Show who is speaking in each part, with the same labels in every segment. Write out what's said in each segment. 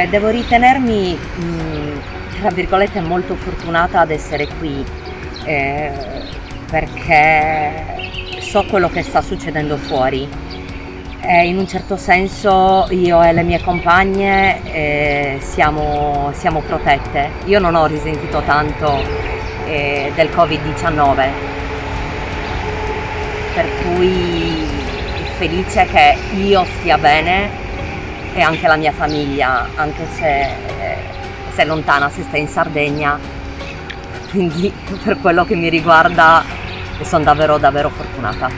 Speaker 1: devo ritenermi, tra virgolette, molto fortunata ad essere qui, perché so quello che sta succedendo fuori. In un certo senso io e le mie compagne siamo protette. Io non ho risentito tanto del Covid-19, per cui felice che io stia bene e anche la mia famiglia, anche se è lontana, se sta in Sardegna, quindi per quello che mi riguarda sono davvero fortunata.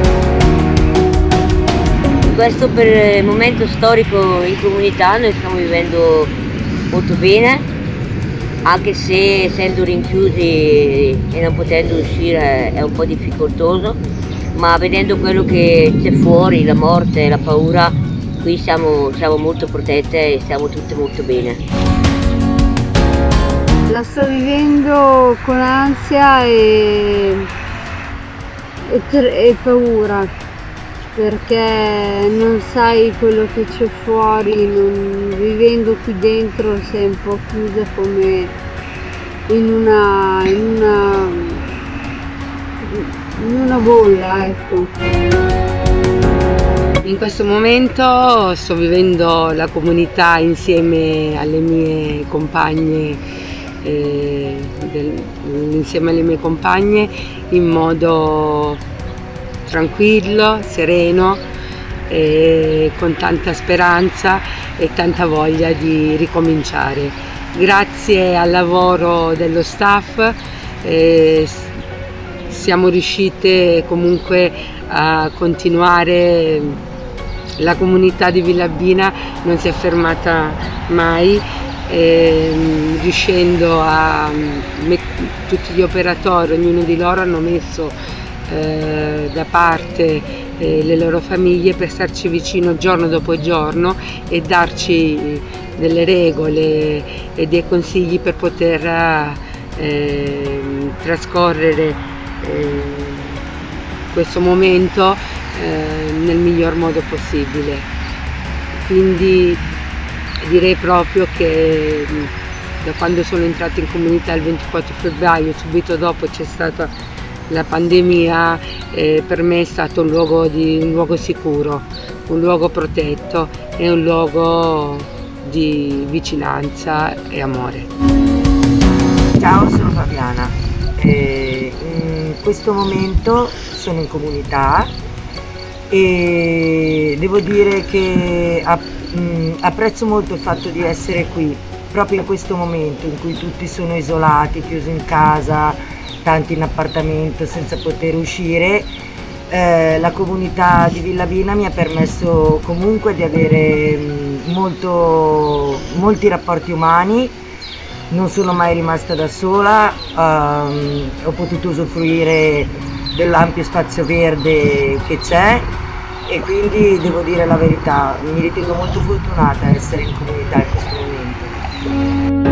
Speaker 2: Questo per il momento storico in comunità noi stiamo vivendo molto bene, anche se essendo rinchiusi e non potendo uscire è un po' difficoltoso, ma vedendo quello che c'è fuori, la morte, la paura, qui siamo molto protette e stiamo tutte molto bene.
Speaker 3: La sto vivendo con ansia e paura, perché non sai quello che c'è fuori, vivendo qui dentro sei un po' chiusa come in una bolla, ecco.
Speaker 4: In questo momento sto vivendo la comunità insieme alle mie compagne, in modo tranquillo, sereno, con tanta speranza e tanta voglia di ricominciare. Grazie al lavoro dello staff siamo riuscite comunque a continuare. La comunità di Villabbina non si è fermata mai, riuscendo a tutti gli operatori, ognuno di loro hanno messo da parte le loro famiglie per starci vicino giorno dopo giorno e darci delle regole e dei consigli per poter trascorrere questo momento nel miglior modo possibile. Quindi direi proprio che da quando sono entrata in comunità il 24 febbraio, subito dopo c'è stata la pandemia, per me è stato un luogo sicuro, un luogo protetto e un luogo di vicinanza e amore.
Speaker 5: Ciao, sono Fabiana. In questo momento sono in comunità e devo dire che apprezzo molto il fatto di essere qui, proprio in questo momento in cui tutti sono isolati, chiusi in casa, tanti in appartamento senza poter uscire. La comunità di Villabbina mi ha permesso comunque di avere molti rapporti umani, non sono mai rimasta da sola, ho potuto usufruire dell'ampio spazio verde che c'è e quindi devo dire la verità, mi ritengo molto fortunata ad essere in comunità in questo momento.